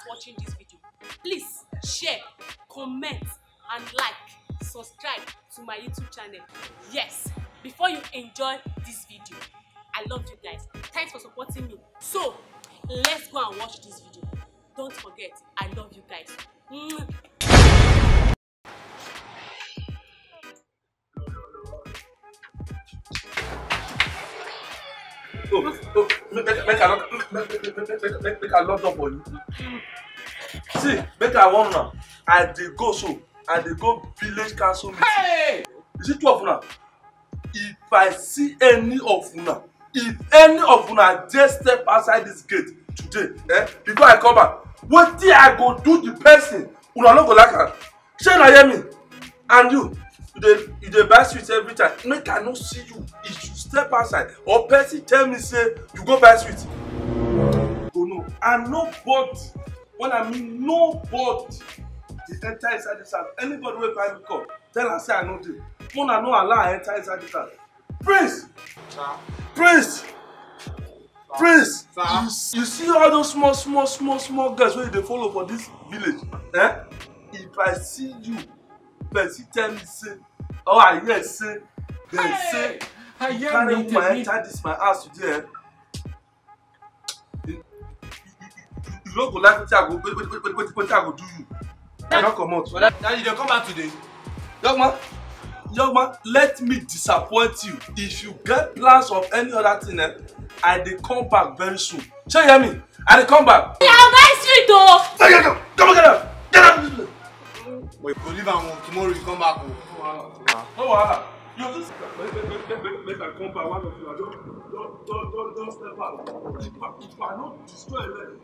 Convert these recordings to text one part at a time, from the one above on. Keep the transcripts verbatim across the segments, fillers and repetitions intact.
watching this video, please share, comment, and like, subscribe to my YouTube channel. Yes, before you enjoy this video, I love you guys. Thanks for supporting me. So let's go and watch this video. Don't forget, I love you guys. Mm. Oh, oh, make, make, make, I make, make, make, make, make I lock up on you. See, make I warn now. I dey go so, I dey go village council meeting. Hey! Is it two of una? If I see any of una, if any of una just step outside this gate today, eh, before I come back, wetin I go do the person? Una no go like am. Shey una hear me? And you, you dey you dey buy sweet every time. Make I no see you. If you step outside or person tell me say you go buy sweet, go no. And nobody, when I mean nobody, dey enter inside this house. Anybody wey buy me come, tell am say I no dey. Una no allow I enter inside this house. Prince, sir. Prince, sir. Prince, sir. You, you see all those small, small, small, small girls wey dey follow for this village? Eh? If I see you, person tell me say, oh I hear say, they hey, say, I you carry woman enter this my house today. You, you, you, you no go like wetin I go, wetin I go do you. I don comot. Now you dey come back today. Young man, young man, let me disappoint you. If you get plans of any other thing, eh, I dey come back very soon. Shey you hear me? I dey come back. Yeah, guys, street though. Hey, get up, come on, get up, get up. Wait, go leave am tomorrow. You come back. No wahala. You just make make make make make I come back. One of you, don't don't don't don't don't step out. If I if I no destroy them.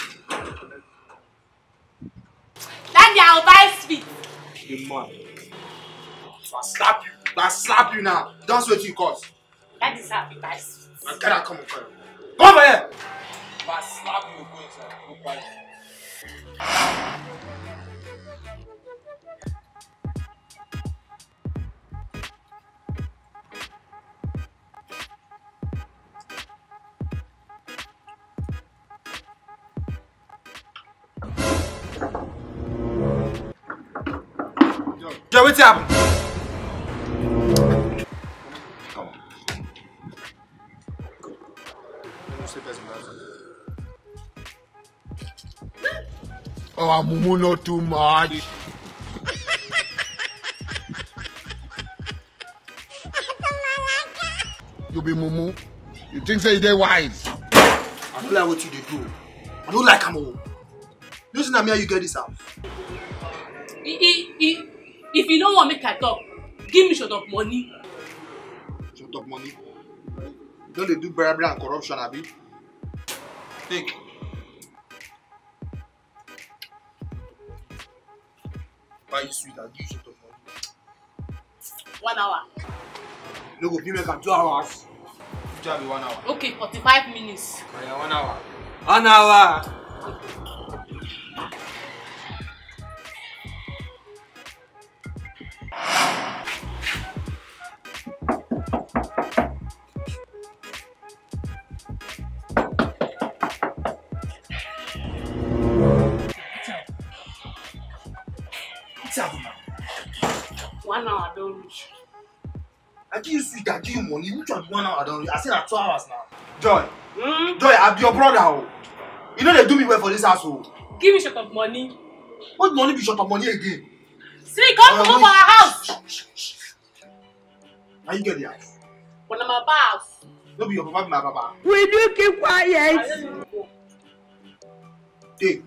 Daddy, I'll buy sweet. The man. I slap you. I slap you now. That's what you cause. That is happy buy sweet. Man, get out, come on, come on. Come over here. If I slap you, go inside. Go buy it. Yo, what's happening? Come on. Oh, Mumu, not too much. You be Mumu. You think say they wise? I don't like what you do. I don't like Amu. Listen to me, how you get this out. If, if, if you don't want to make I talk, give me short of money. Short of money? You don't they do bribery and corruption, Abi? Take. Buy you sweet, I'll give you short of money. One hour. No go give me like two hours. You just be one hour. Okay, forty-five minutes. Oh, yeah, one hour. One hour. One hour don't reach. I give you sweet, I give you money. Which one be one hour don't reach? I said that two hours now. Joy. Mm? Joy, I be your brother. Oh. You know they do me well for this house. Oh. Give me short of money. What money be short of money again? See, come to go for our house. Shh, shh, shh. How you get the house? When I'm above. No be your papa, be my papa. Will you keep quiet? Take.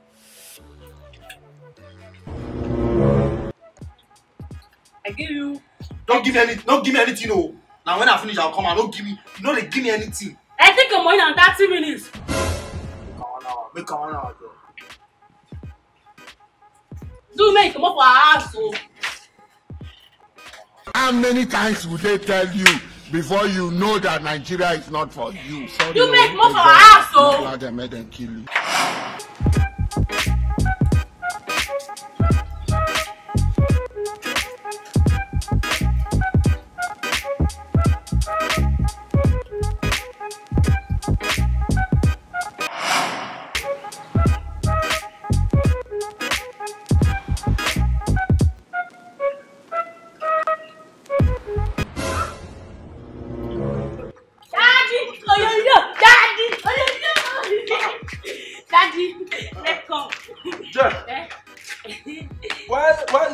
I give you. Don't give me any. Don't give me anything. Oh. Now when I finish, I'll come and don't give me. You know they give me anything. I think your money in thirty minutes. Make one hour. Make one hour. Do make come up for our house. So. How many times would they tell you before you know that Nigeria is not for you? Sorry, you make more for our house. So. Glad they made them kill you.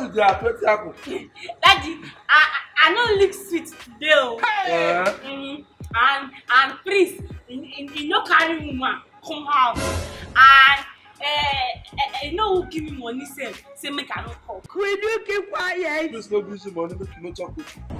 is there? Plenty apple. Daddy, I I no lick sweet today o. Hey. Mm, and and please, you no carry woman come house and uh, you know who give me money sef say make I no talk. Will you keep quiet? Please no give you money make you no talk with you.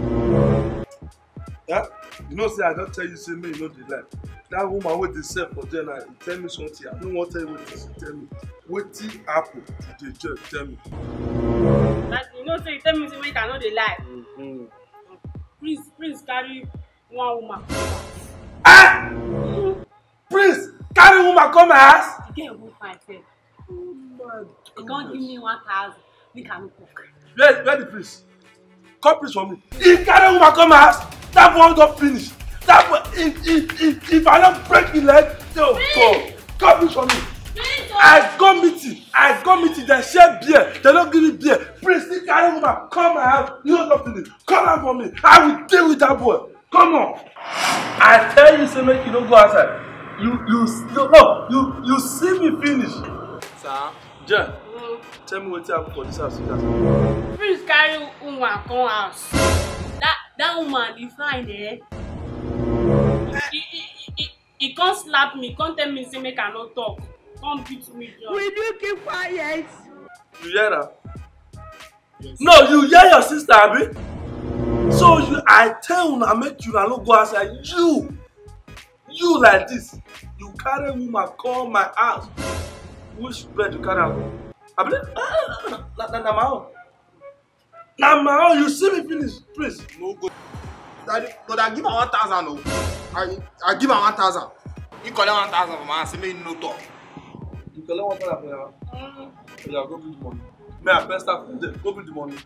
Yeah? You know say I don tell you say me you no dey lie. That woman wey dey sell for there na tell me something. I no wan tell you wetin she tell me. Wetin happen to the judge tell me. Daddy, you know say you tell me say make I no dey lie. Mm-hmm. Please, please carry one woman. Ah! Mm-hmm. Prince, carry woman come my house. The girl go fine sef. Oh my He come give me one thousand make I no cook. Where, where the priest? Come priest for me. He carry woman come my house. That one don finish. That one, if if if if I don't break his leg, so go. Come priest for me. I go meeting. I go meeting. They share beer. They don't give me beer. Priest, he carry woman come my house. You don't finish. Come out for me. I will deal with that boy. Come on. I tell you, say make you don't go outside. You you still no. You you see me finish. Sir. Jen, mm. Tell me what happened for this house. Please carry woman come house. That that woman is fine, eh? He he he he can't slap me. Can't tell me say make I no talk. Can't beat me down. Will you keep quiet? You hear her? Yes. No, you hear your sister, abi? So you, I tell you, I make you not go outside. You, you like this. You carry woman come my house. Which bed you carry her? I believe. Ah, na na na my own. Na my own. You see me finish, please. No go. Daddy, but I give her one thousand. No, I I give her one thousand. You collect one thousand from her. Say me no talk. You collect one thousand from her. Mm. Yeah, go bring the money. May I first start from there. Go bring the money.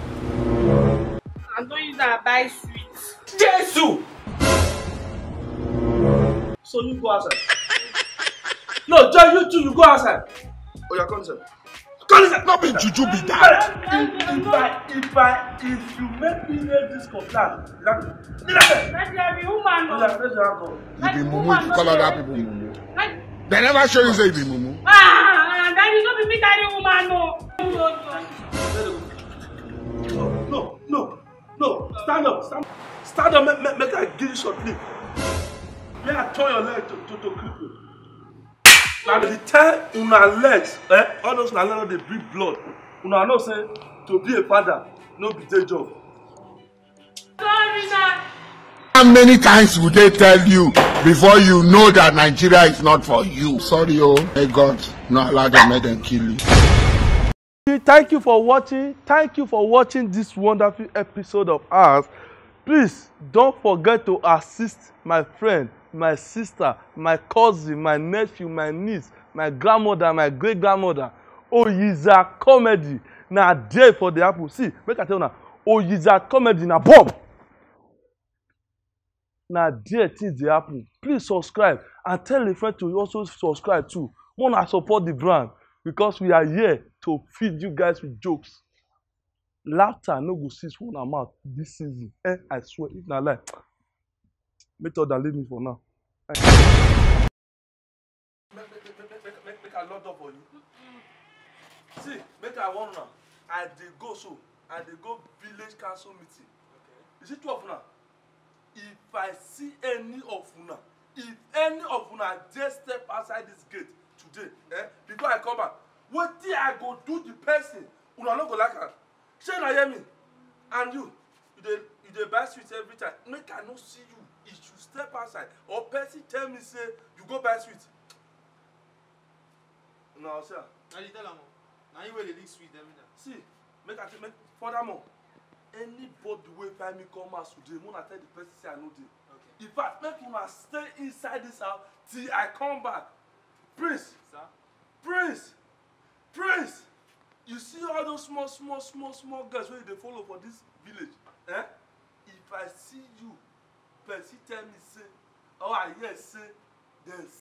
I don't use that buy sweets. Jesus! So you go outside. No, John, you too, you go outside. Oh, you're coming inside. Come inside. Not be juju be that. If, if I, if I, if you make me make this complaint, you have to. Daddy, I be woman. You be mumu, you call other people mumu. They never show you say you be mumu. Ah, Daddy, don't be me carry woman, no. No, no, no, no. Stand up, stand up. Stand up, make, make, make I give you some clip. May I turn your leg to, to, to clip you. Now the time una legs, eh, all those una legs they breathe blood. Una know say to be a father, no be day job. Sorry, sir. How many times would they tell you before you know that Nigeria is not for you? Sorry, oh, may God not allow them, make them kill you. Thank you for watching. Thank you for watching this wonderful episode of ours. Please don't forget to assist my friend, my sister, my cousin, my nephew, my niece, my grandmother, my great grandmother. Oyiza Comedy na there for the apple. See, make I tell you now. Oyiza Comedy na bomb. Na there things dey happen. Please subscribe and tell a friend to also subscribe too. Wanna support the brand because we are here to feed you guys with jokes. Laughter no go cease for una mouth this season. Eh, I swear, if na lie, make sure that leave me for now. Make, make, make, make, make, make, make I lock up for you. See, make I warn now. I dey go so, I dey go village council meeting. Okay. Is it two of una? If I see any of una, if any of una dare step outside this gate today, eh, before I come back, wetin I go do the person? Una no go like am. Shey na hear me? And you, you dey you dey buy sweets every time. Make I no see you. If you step outside or person tell me say you go buy sweets. No, sir. Now you tell them. Now you will lick sweet every time. See, make I make furthermore. Anybody wey find me come house today, una tell the person say I no dey. Okay. In fact, make una stay inside this house till I come back. Prince. Sir. Prince. Prince. You see all those small, small, small, small girls wey dey follow for this village? Eh? If I see you, person tell me say, oh I hear say, then